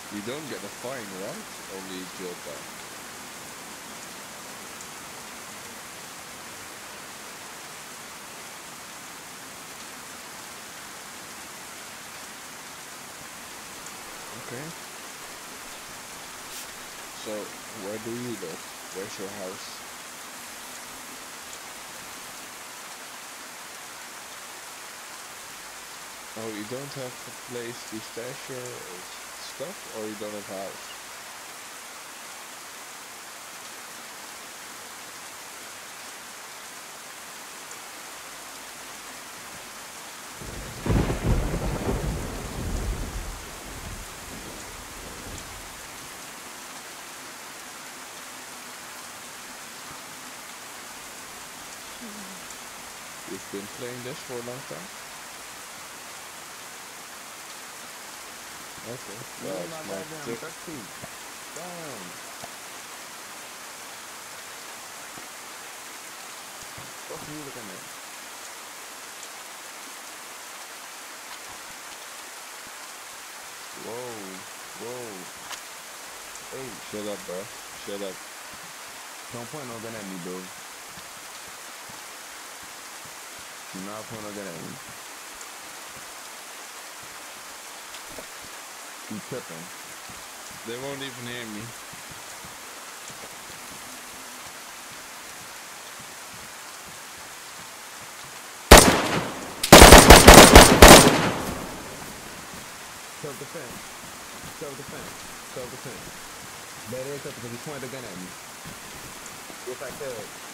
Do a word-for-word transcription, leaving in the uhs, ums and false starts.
You don't get a fine, right? Only jail time. Okay. So, where do you live? Where's your house? Oh, you don't have a place to stash your uh, stuff, or you don't have a house? You've been playing this for a long time? Okay. You Well, in my it's my goddamn tip. thirteen. Damn. What are you looking at? Whoa. Whoa. Hey, Shut up, bro. Shut up. don't point no gun at me, bro. Do not point no gun at me. You tripping. They won't even hear me. Self-defense. Self-defense. Self-defense. That is self-defense. He pointed a gun at me. If I could.